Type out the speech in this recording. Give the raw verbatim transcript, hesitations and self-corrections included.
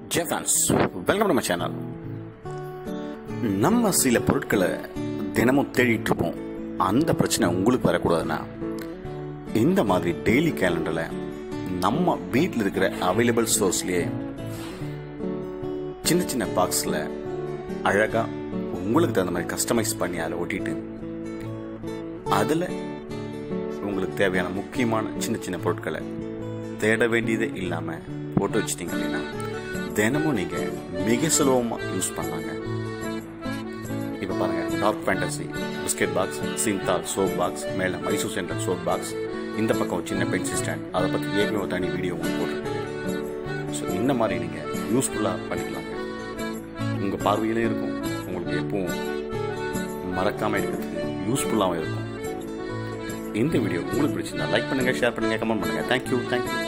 Jai friends, welcome to my channel. நம்ம சில பொருட்களை தினமும் தேடிட்டு இருப்போம். அந்த பிரச்சனை உங்களுக்கு வரக்கூடாதுன்னா இந்த மாதிரி டெய்லி கேலண்டரில் நம்ம வீட்டில் இருக்கிற அவைலபிள் சோர்ஸ்லேயே சின்ன சின்ன பாக்ஸில் அழகாக உங்களுக்கு தகுந்த மாதிரி கஸ்டமைஸ் பண்ணி அதில் ஒட்டிட்டு அதில் உங்களுக்கு தேவையான முக்கியமான சின்ன சின்ன பொருட்களை தேட வேண்டியதே இல்லாமல் போட்டு வச்சிட்டிங்க அப்படின்னா தினமும் நீங்கள் மிக சுலபமாக யூஸ் பண்ணலாங்க. இப்போ பாருங்கள், dark fantasy biscuit box, Cinthol soap box, மேலே மைசூர் சென்ட்ரல் சோப் பாக்ஸ், இந்த பக்கம் சின்ன பென்சில் ஸ்டாண்ட், அதை பற்றி ஏற்கனவே தனி வீடியோ உங்களுக்கு போட்டிருக்கேன். ஸோ இந்த மாதிரி நீங்கள் யூஸ்ஃபுல்லாக பண்ணிக்கலாங்க. உங்கள் பார்வையிலே இருக்கும், உங்களுக்கு எப்பவும் மறக்காமல் இருக்கிறதுக்கு யூஸ்ஃபுல்லாகவும் இருக்கும். இந்த வீடியோ உங்களுக்கு பிடிச்சிருந்தா லைக் பண்ணுங்கள், ஷேர் பண்ணுங்கள், கமெண்ட் பண்ணுங்கள். Thank you thank you